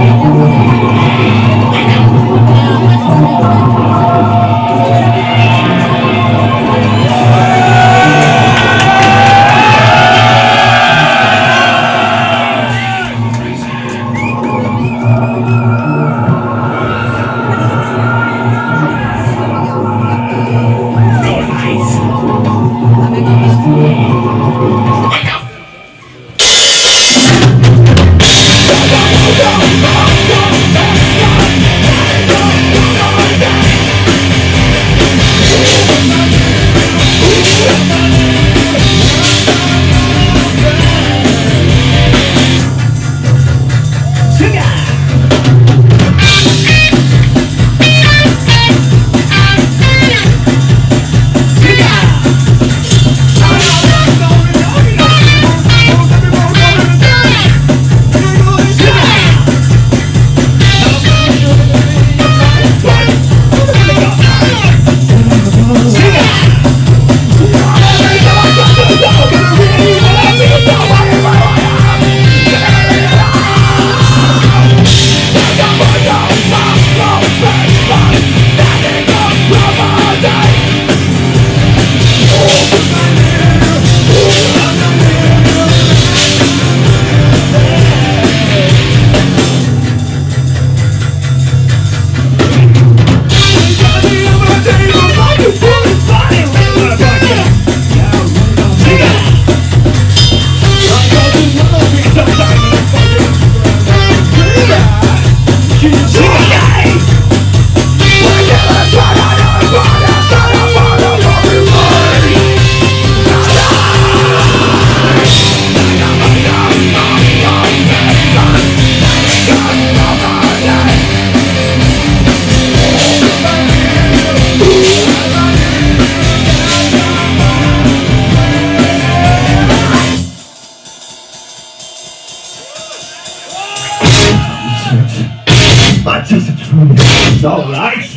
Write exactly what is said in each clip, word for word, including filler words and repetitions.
Alright,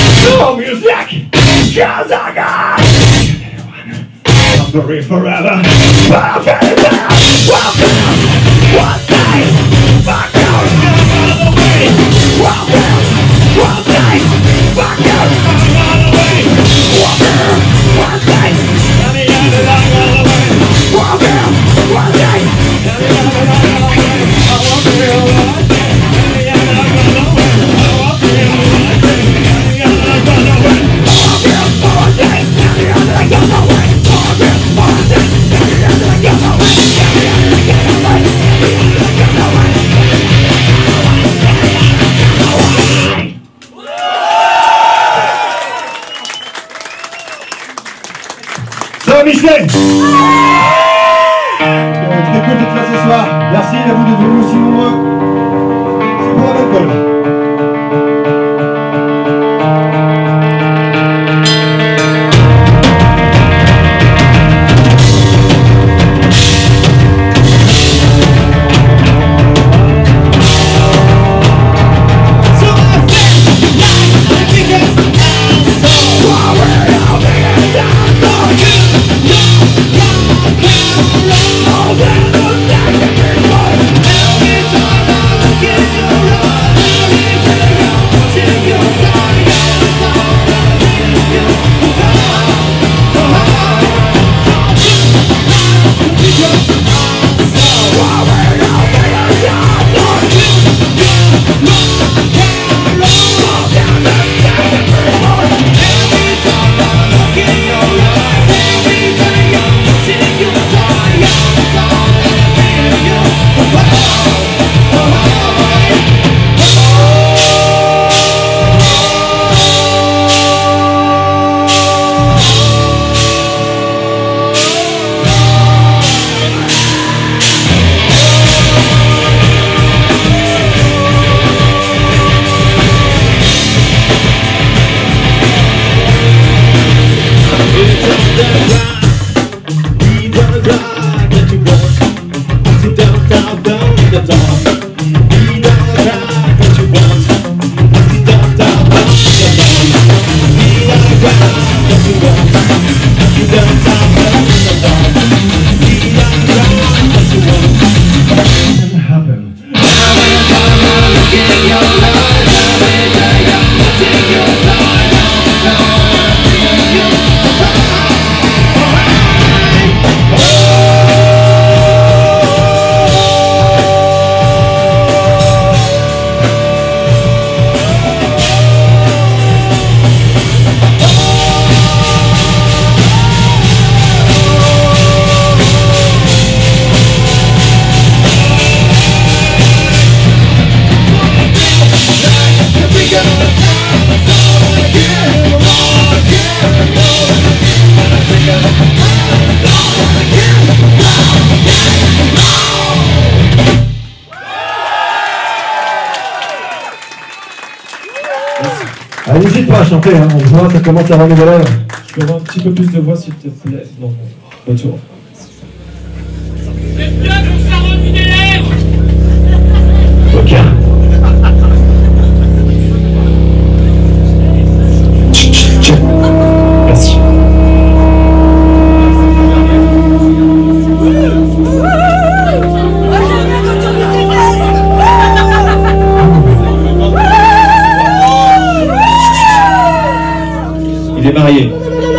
no music, cause I got hungry forever. Welcome, welcome, one day, back out, out of the way. Welcome, one day, back out, out of the way. Welcome, one day, let me out of the way. Welcome, one day, let me out of the way. I want to feel one day, let me out of the way. Get away! Allez, n'hésite pas à chanter, hein. On voit, ça commence à avoir des lèvres. Je peux avoir un petit peu plus de voix s'il te plaît. Non, retour. C'est bien qu'on s'est rendu des lèvres. Aucun. Merci. Il est marié.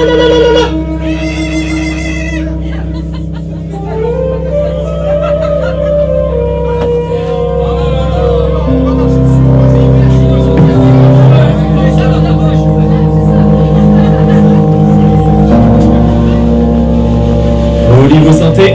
Au niveau synthé.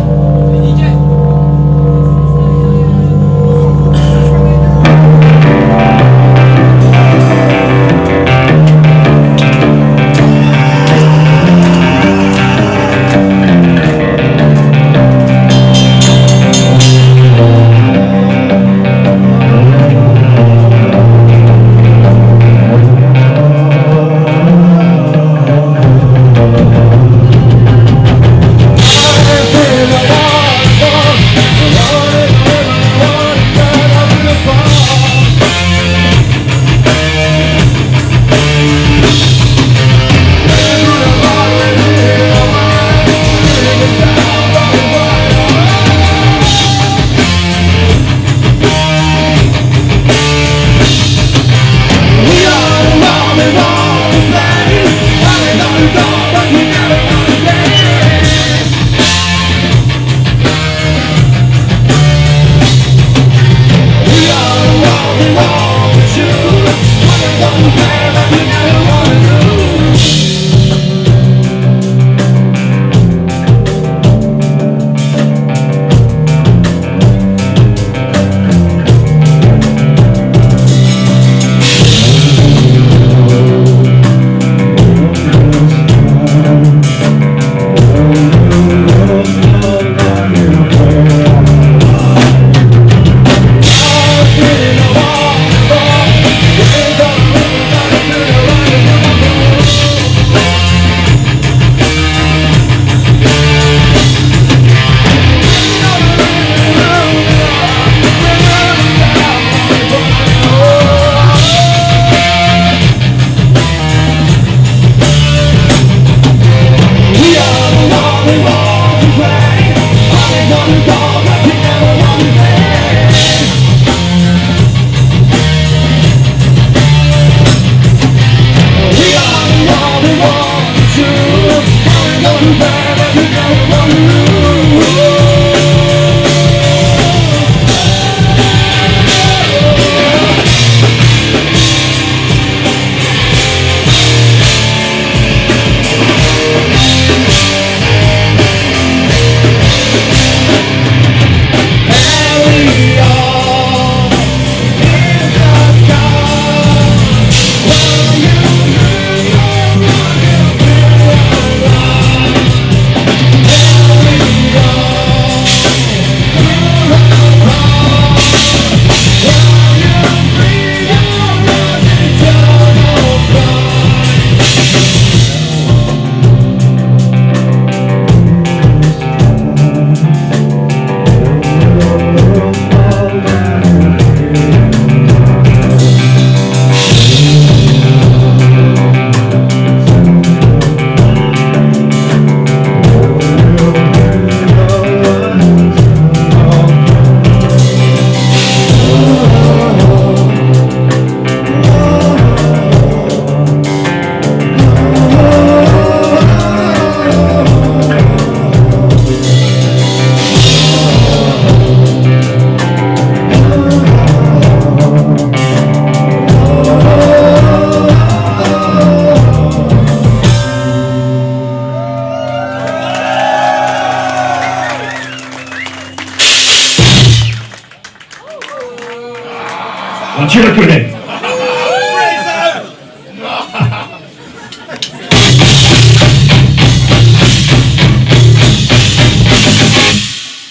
Ah, tu le connais.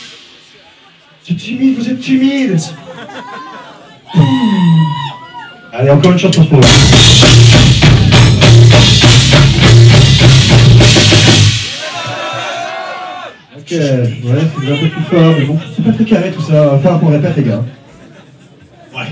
C'est timide, vous êtes timide. Allez, encore une chance pour toi. Ok, ouais, c'est un peu plus fort, mais bon, c'est pas très carré tout ça. Va falloir qu'on répète, les gars. Ouais.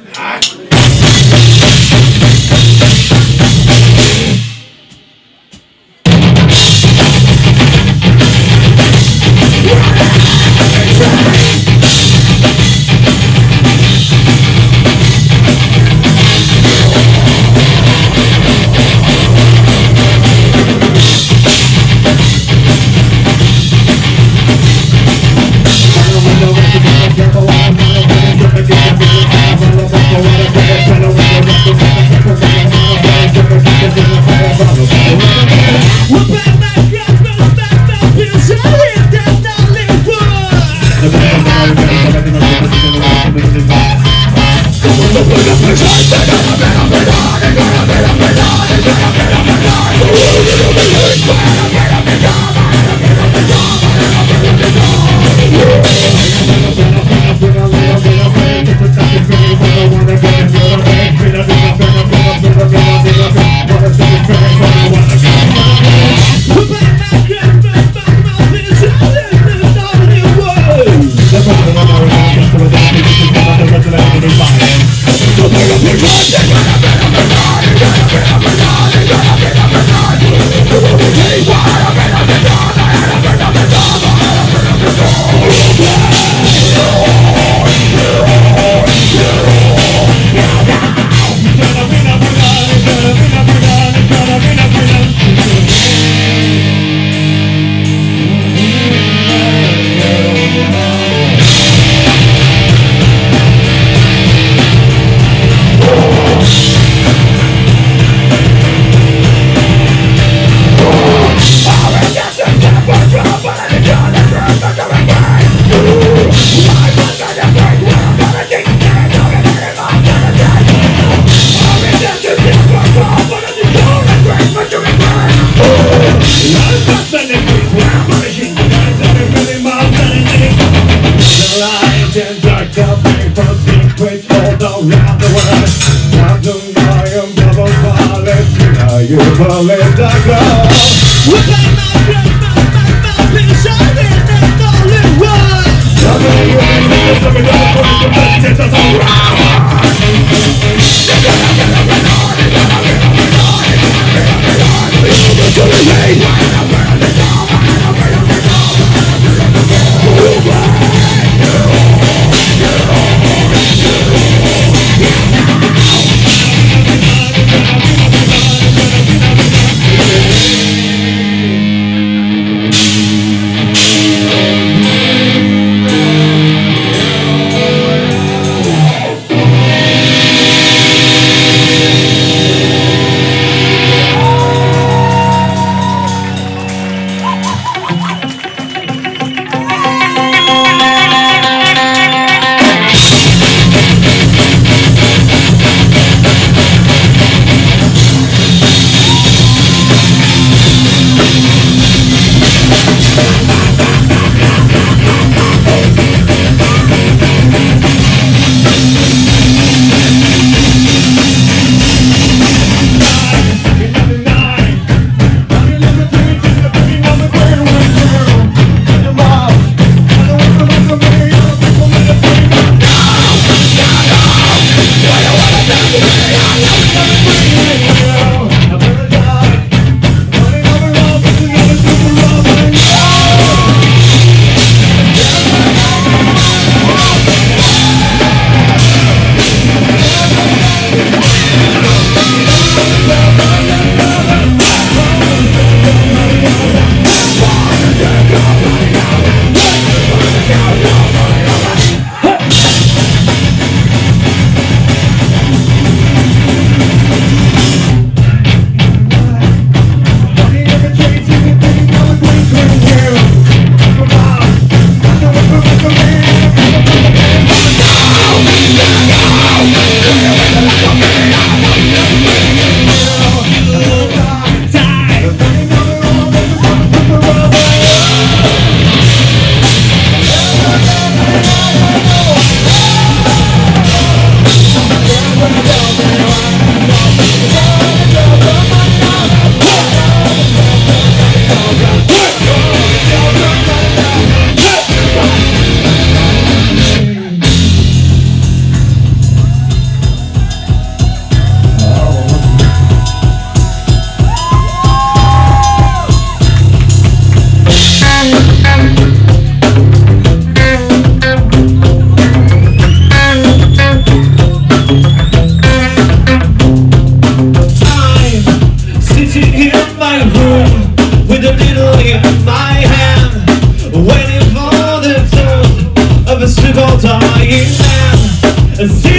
You believe the girl. We're playing my friend, my, my, my, my, shining and all it was. Somebody you can make it, somebody you can make it, somebody you can make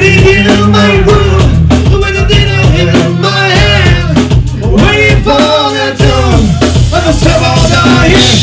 Sitting in my room with a dinner in my hand, waiting for the dawn of the summer night.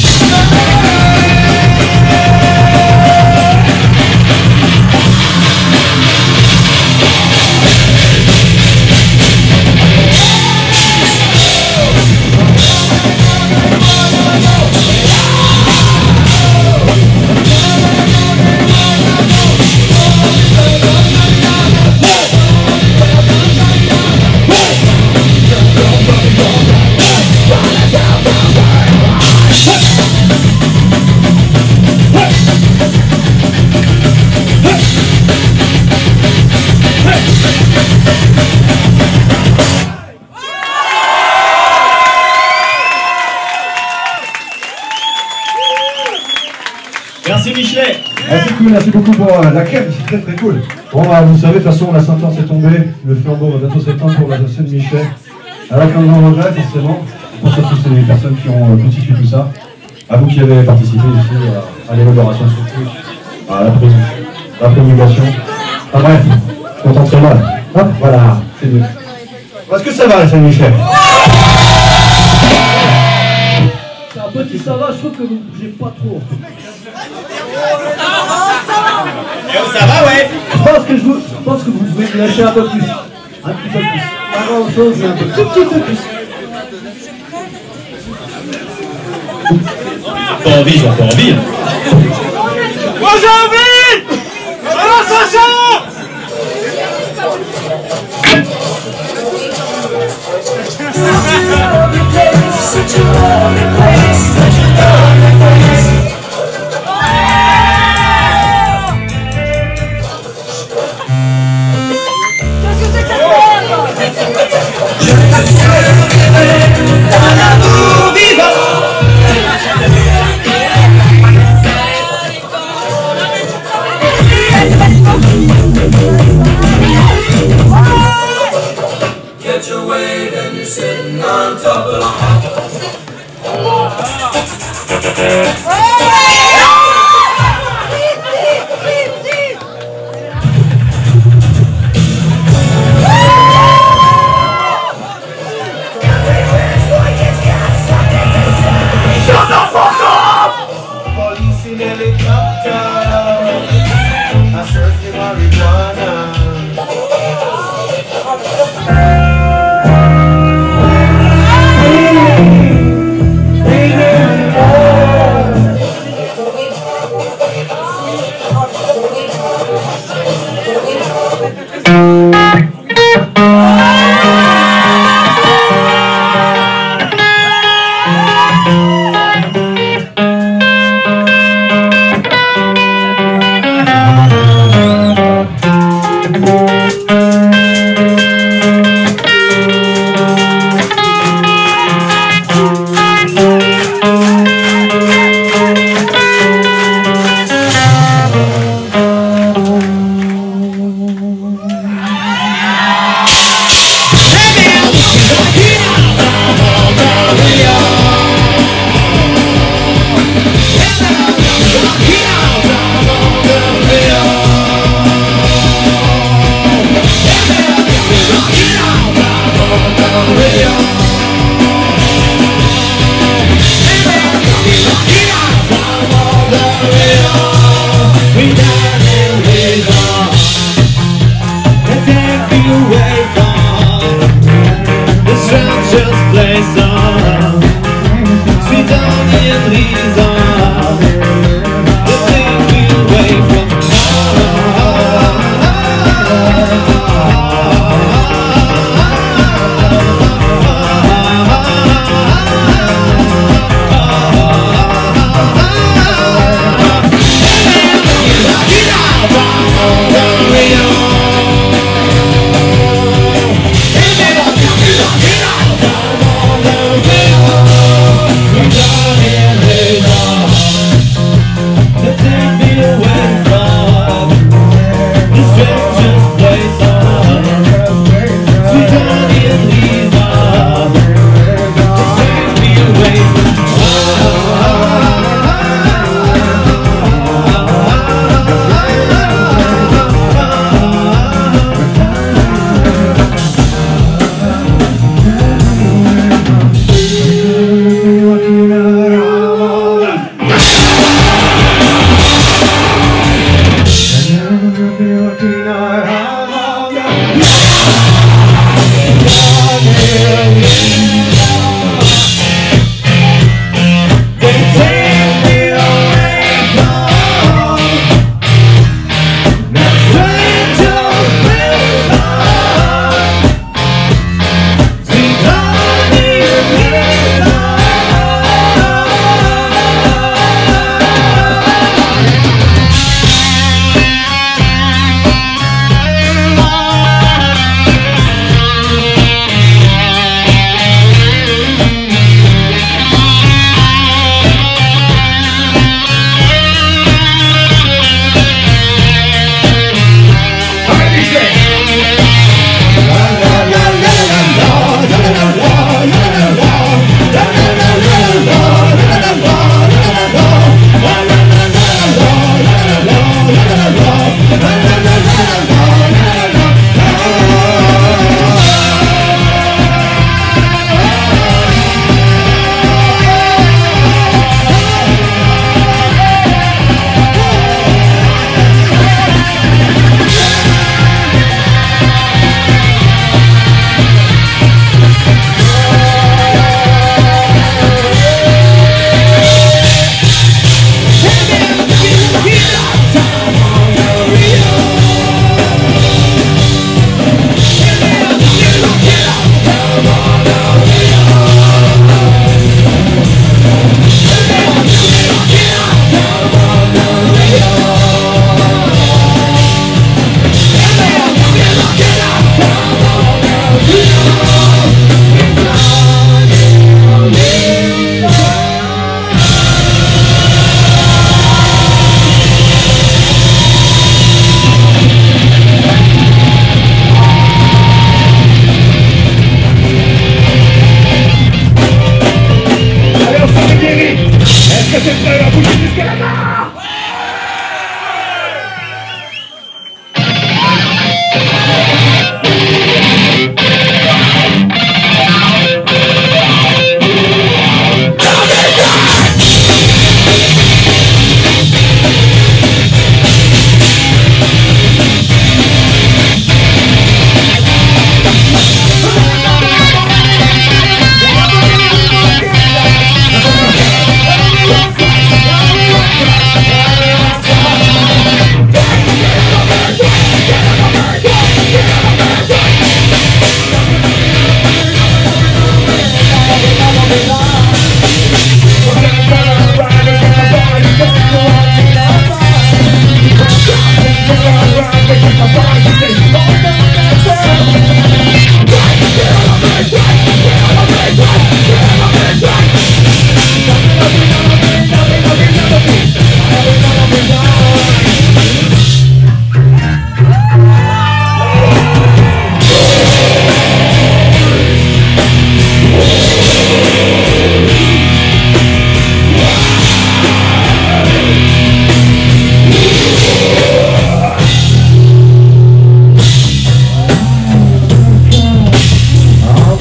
Merci Michelet. Merci cool, merci beaucoup pour euh, la crème, c'est très très cool. Bon bah vous savez, de toute façon la sentence est tombée, le flambeau va bientôt s'éteindre pour la dossier de Michelet. Avec un grand regret forcément, pour ça toutes ces personnes qui ont euh, constitué tout ça. À vous qui avez participé ici euh, à l'élaboration surtout, à la prise, à la promulgation. Enfin bref, content de mal. Hop, voilà, c'est mieux. Est-ce que ça va la Saint-Michel? C'est un petit ça va, je trouve que vous ne bougez pas trop. Et oh, ça va, ouais. Je pense que, je, vous, je pense que vous pouvez me lâcher un peu plus. Un petit peu plus. Pas grand chose, mais un peu, tout petit peu plus. Pas envie, j'ai pas envie. Moi j'ai envie. Alors ça sort. Such a lonely place, such a lonely place. Dans l'amour vivant. Get your weight and you're sitting on top of Police in helicopter, I search the marijuana.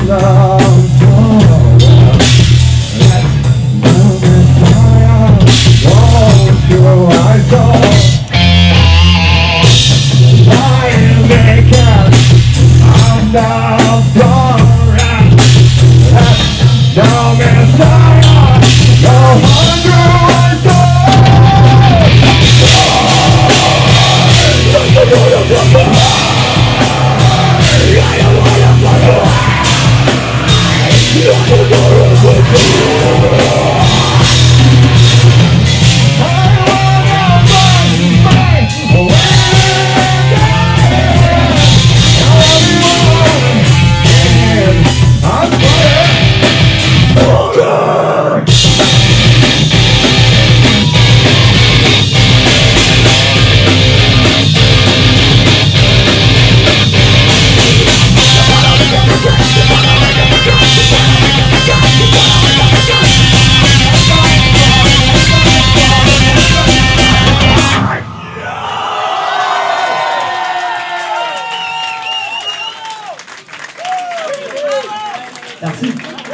Merci.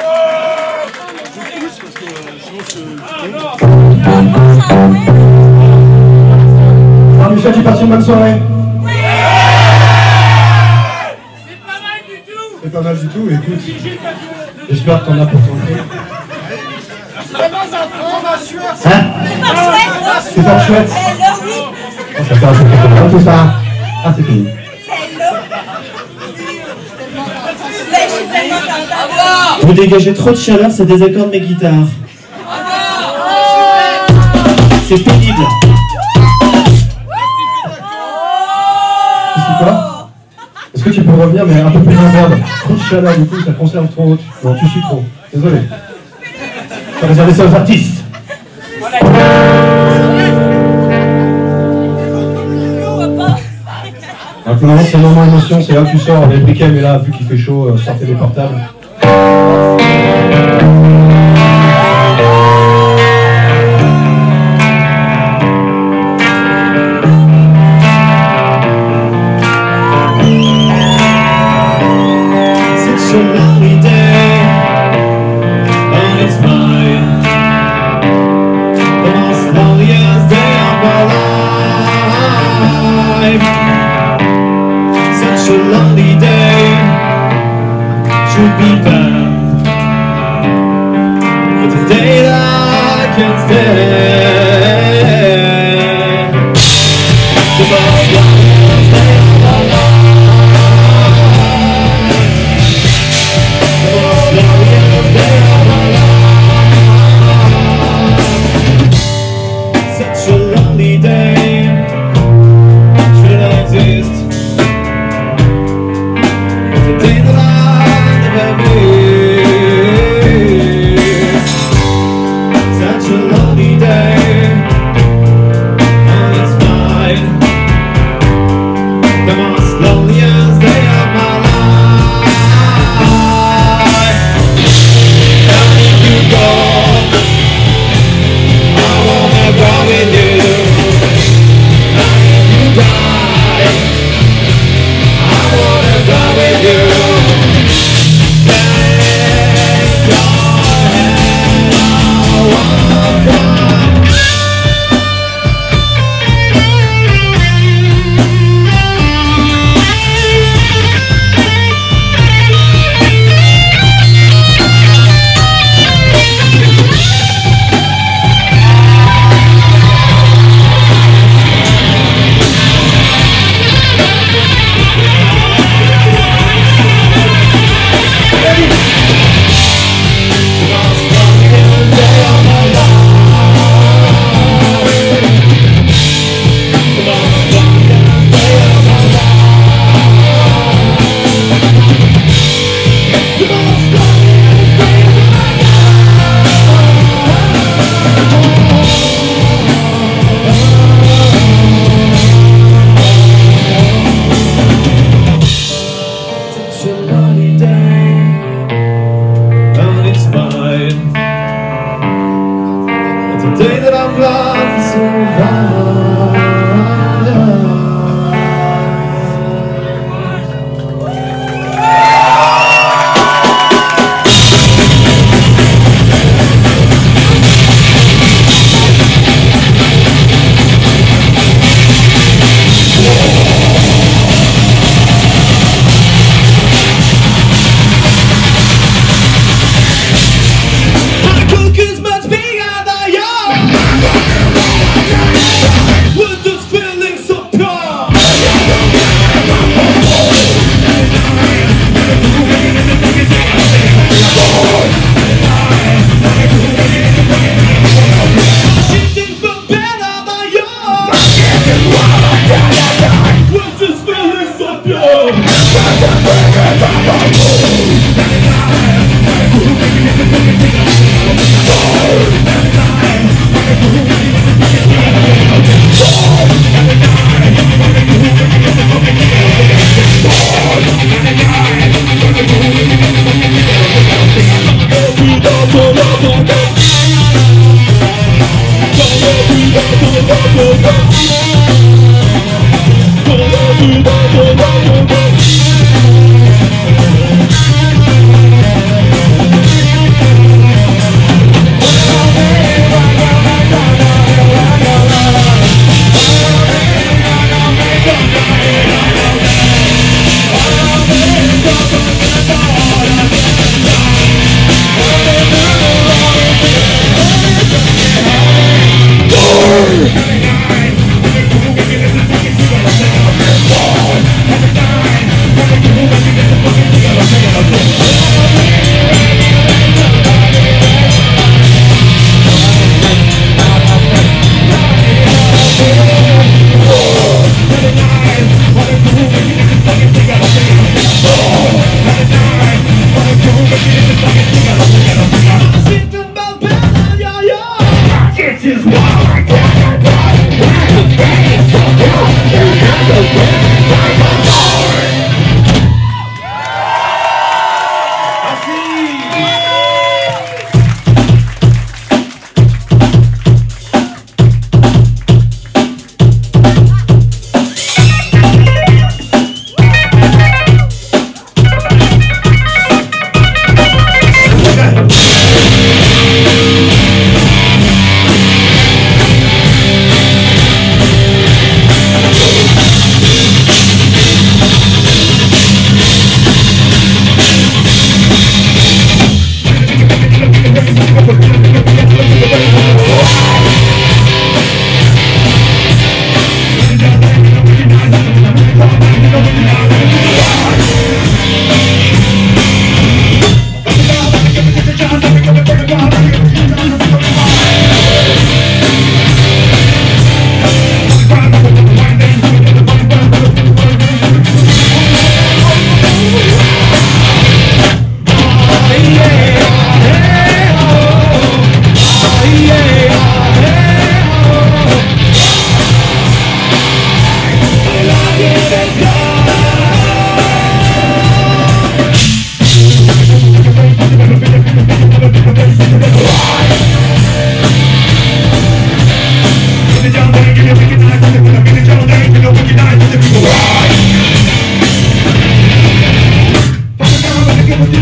Alors Michel, tu passes une bonne soirée? C'est pas mal du tout. C'est pas mal du tout, écoute. J'espère que t'en as pour ton prix. Hein? C'est pas chouette. Oh, ça fait un peu de tout ça. Ah, c'est fini. Vous dégagez trop de chaleur, ça désaccorde mes guitares. C'est pénible. C'est quoi? Est-ce que tu peux revenir, mais un peu plus en verbe? Trop de chaleur, du coup, ça conserve trop haute. Non, tu suis trop. Désolé. Faut réserver ça aux artistes. Maintenant, c'est le moment émotion, c'est là que tu sors. Les briquets, mais là, vu qu'il fait chaud, euh, sortez les portables. Such a lonely day, but it's fine. The most loneliest day of my life. Such a lonely day should be banned. It's a day that I can't stand. The most loneliest day of my life. Such a lonely day should exist. It's a day that I never missed. Such a lonely day, and it's mine. The most loneliest day of my life. How did you go? I wanna go with you. How did you die? I wanna go with you. Take your hand, I wanna go. Such a lonely day, and it's mine. It's a day that I'm glad to survive.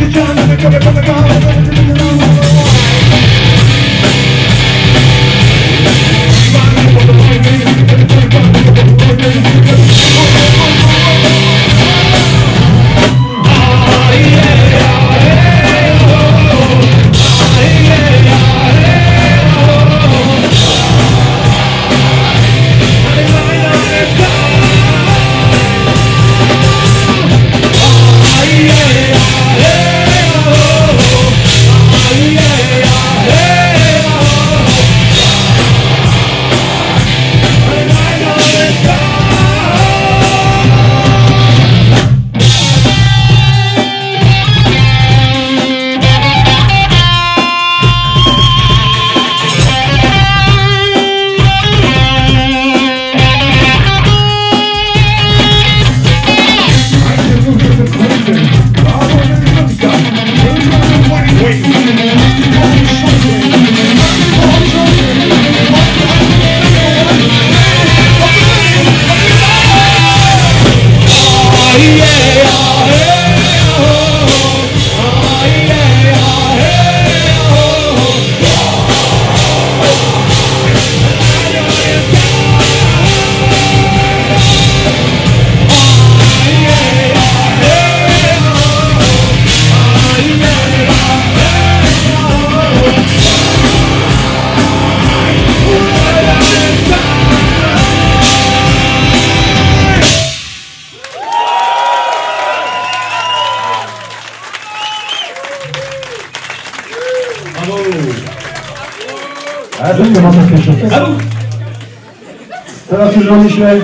Ah, donc comment ça se fait chaud. À vous. Ça va toujours, Michel?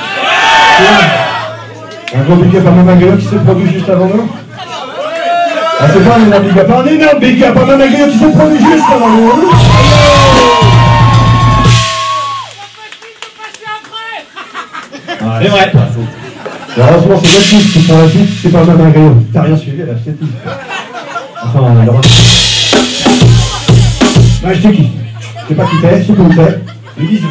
Un gros big up à Mamagrio qui s'est produit juste avant nous. Ah, c'est pas un énorme big up, un énorme big up à Mamagrio qui s'est produit juste avant nous. C'est vrai. Heureusement, c'est Baptiste qui prend la suite, c'est pas Mamagrio. T'as rien suivi, là, c'est tout. Enfin, on a le droit. Ouais, je te kiffe. Je sais pas qui t'es, je sais pas où t'es. Mais bisous.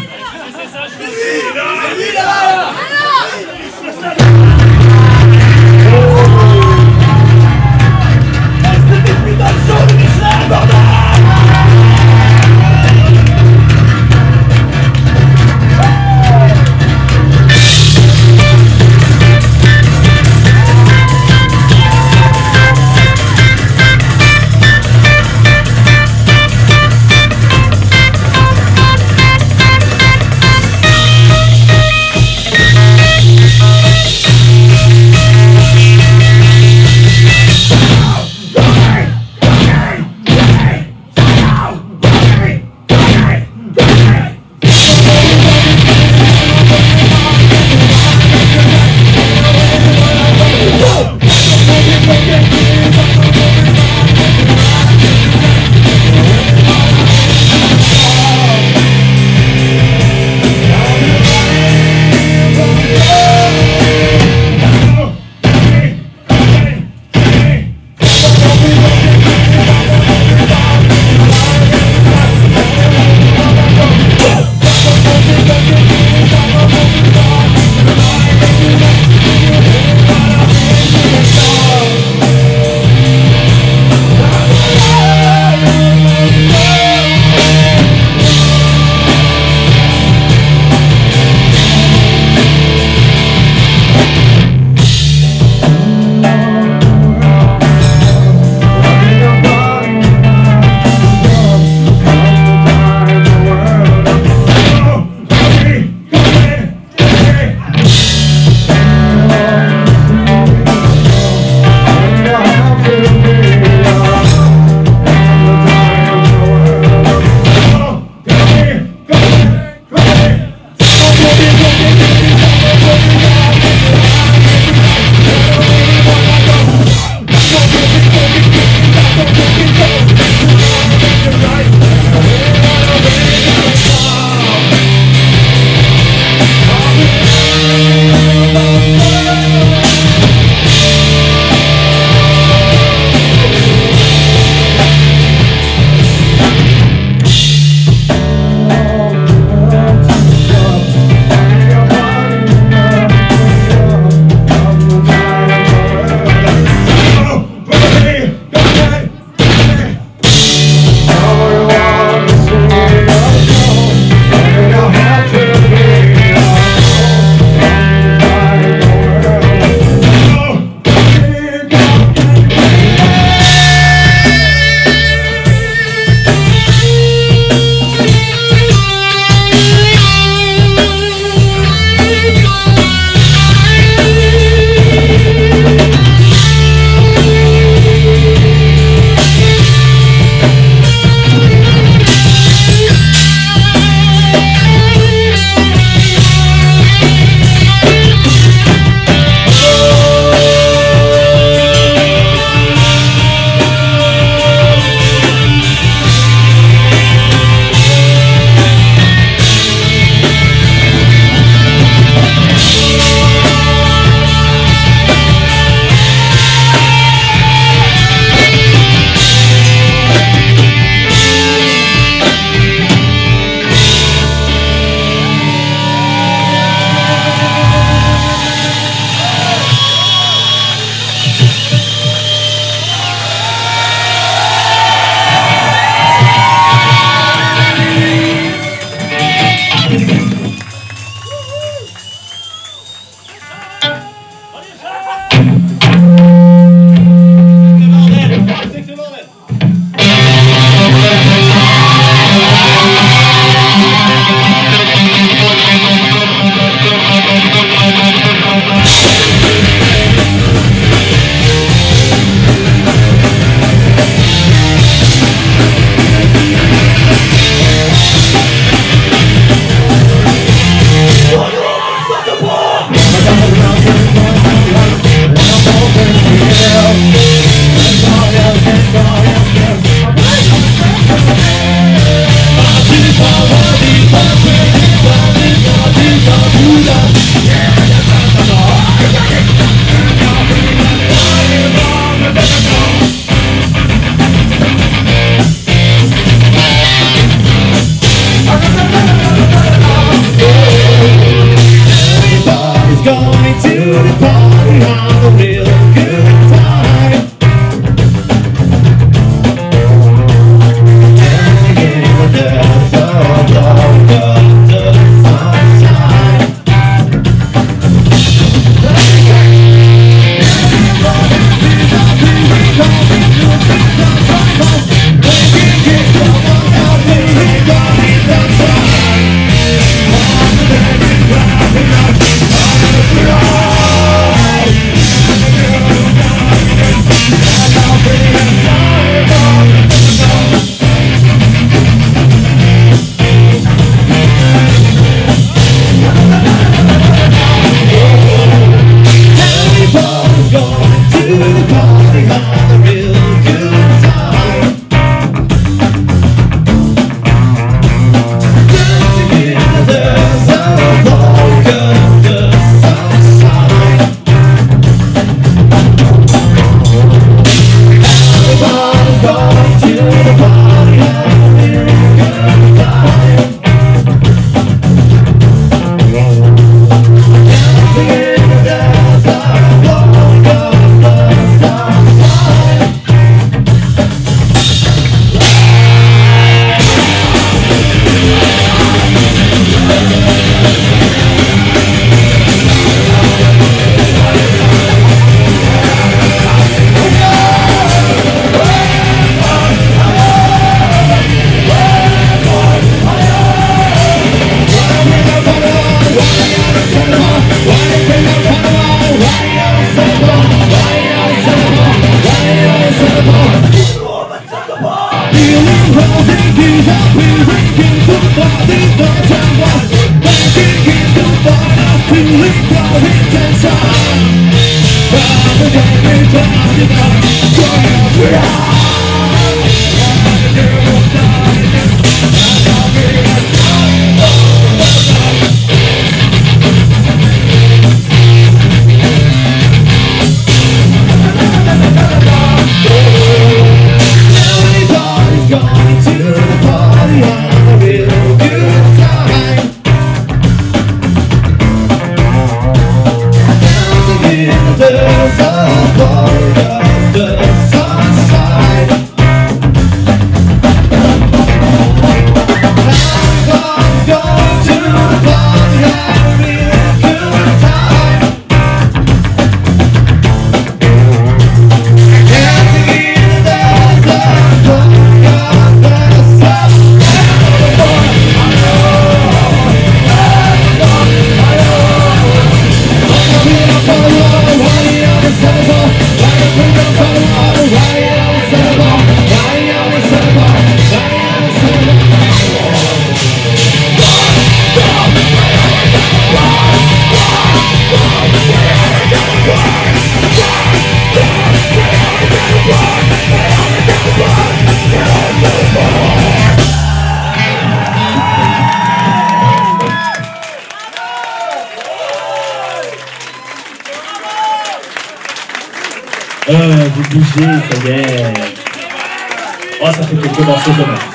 Euh, vous bougez, ça y est. Oh, ça fait quelques morceaux quand même.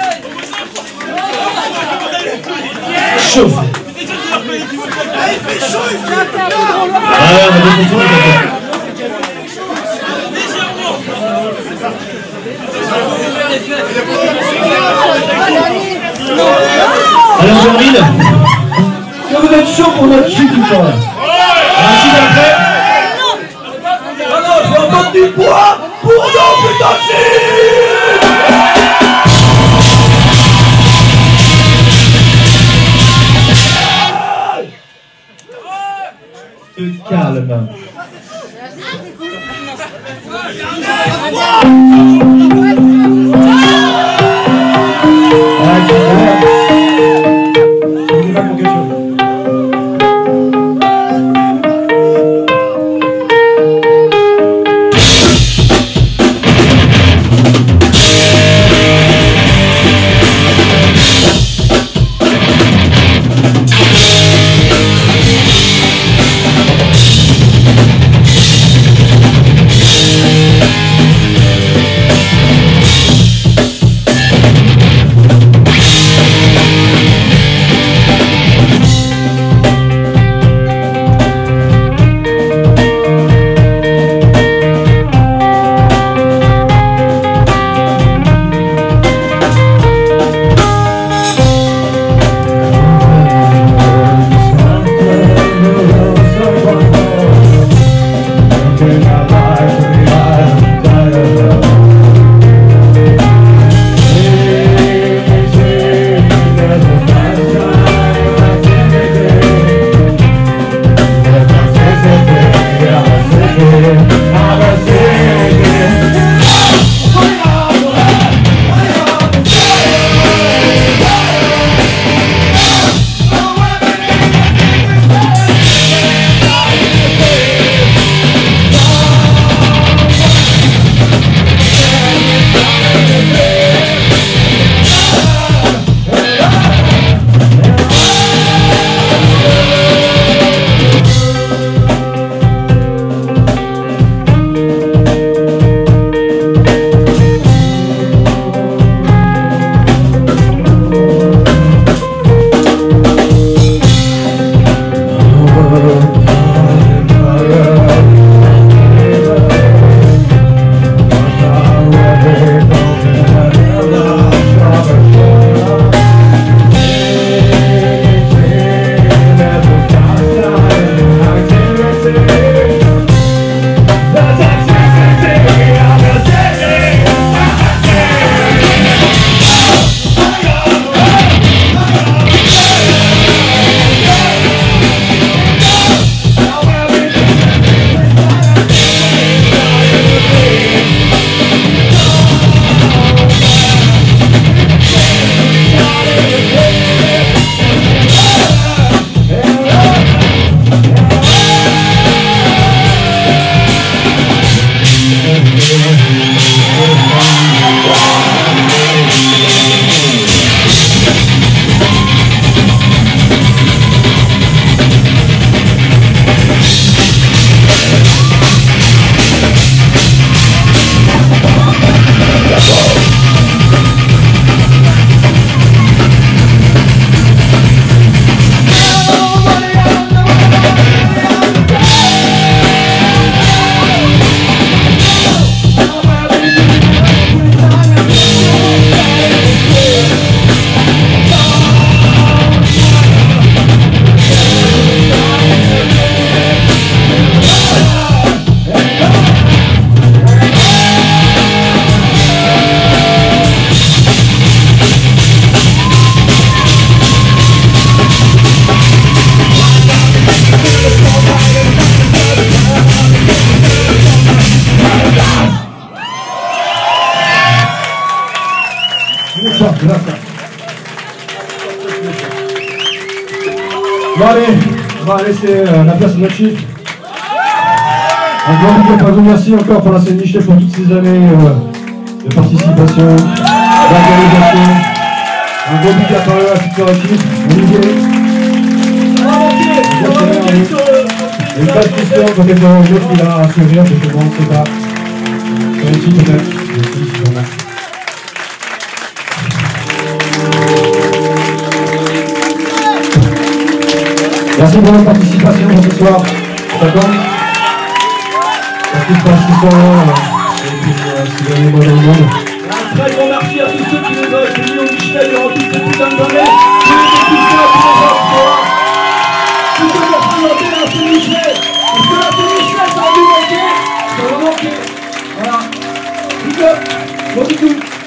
Chauffe. Ah ouais, on a des questions. Alors, on termine. Est-ce que vous êtes chaud pour notre chute ou pas? Un chute après. Je vais entendre du poids pour nos putains de Te calme. Bon allez, on va laisser euh, la place à notre chiffre. Un grand big up, merci encore pour la scène Michel pour toutes ces années euh, de participation, d'organisation. Un gros big up à eux, à toute leur équipe. Olivier. Et une page Christian, peut-être un jeu qui va accueillir, parce que bon, on ne sait pas. Sur ici peut-être. Merci, si on a. Merci pour votre participation ce soir. D'accord. Merci pour ce soir. Et puis, euh, si vous avez moi dans le monde. Un très grand merci à tous ceux qui nous ont accueillis au Michel durant toutes ces putains d'années. Tous les techniciens, tous les acteurs. Tous ceux qui ont présenté la scène Michel. Parce que la scène Michel, ça va nous manquer. Ça va manquer. Voilà. Big up. Bon bisous.